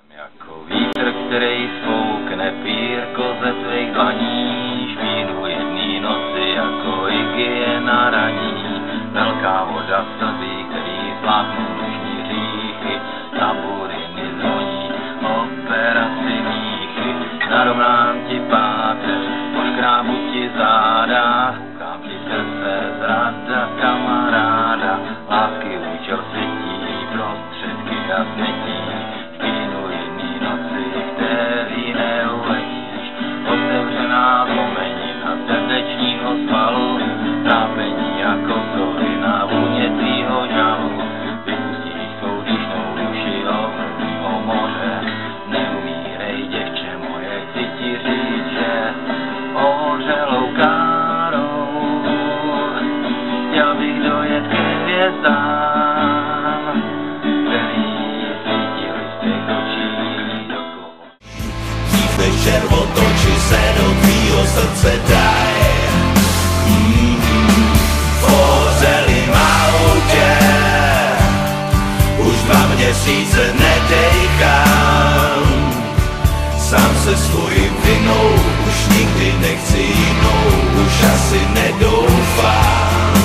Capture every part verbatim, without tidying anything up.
Jako vítr, který foukne pírko ze tvých dlaní, špínu jedný noci jako igie na raní. Velká voda slzí, který zvládnou noční říchy, taburiny zvoní, operaci míchy. Narovnám ti páteř, poškrábu ti záda, koukám ti srdce zrada kamaráda. Lásky účel světí, prostředky a smětí, špínu jedný noci, který neuletíš. Otevřená zlomenina srdečního svalu, trápení jako solina vůně tvýho žalu. Vypustíš svou dyšnou duši o moře, neumírej děvče moje, chci ti říct, že ohořelou károu chtěl bych dojet ke hvězdám, který svítily z těch očí dokola. Dřív než červotoči se do tvýho srdce daj, mm-hmm. V ohořelým autě už dva měsíce nedejchám. Sám se svojí vinou už nikdy nechci jinou, už asi nedoufám.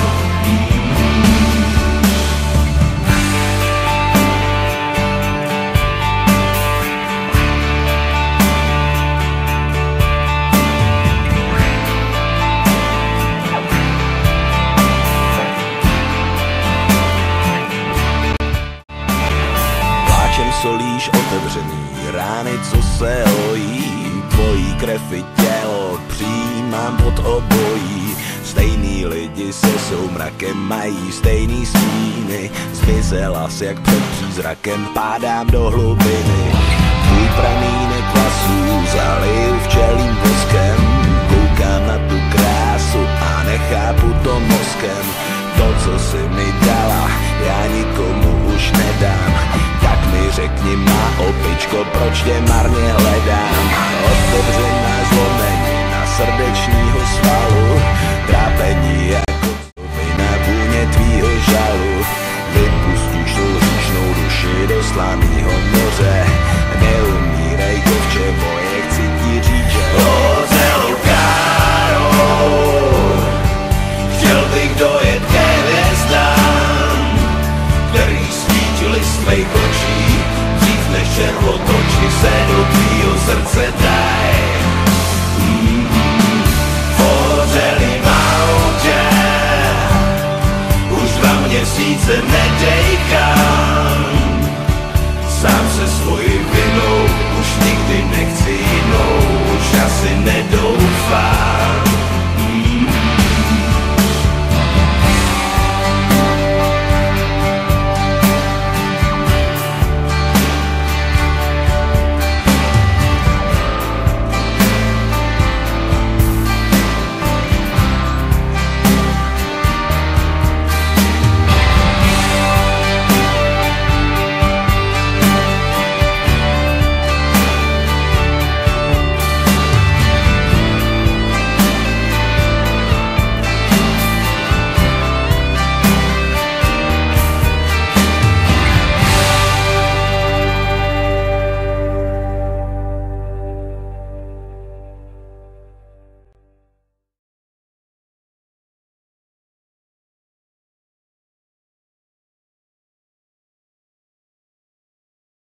Pláčem solíš otevřený rány, co se hojí, tvojí krev i tělo přijímám pod obojí. Stejný lidi se soumrakem mají stejný stíny, zmizela si jak před přízrakem, pádám do hlubiny. Tvůj pramínek vlasů zaliju včelým voskem, koukám na tu krásu a nechápu to mozkem. To, co jsi mi dala, já nikomu už nedám. Tak mi řekni, má opičko, proč tě marně hledám. Otevřená zlomenina srdečního svalu, trápení jako vina vůně tvýho žalu. Vypustíš tu říčnou duši do slanýho moře, neumírej děvče moje, chci ti říct, že ohořelou károu chtěl bych dojet ke hvězdám, který svítily z tvých očí. Dřív než červotoči se do tvýho srdce daj, mm-hmm. V ohořelým autě už dva měsíce nedej.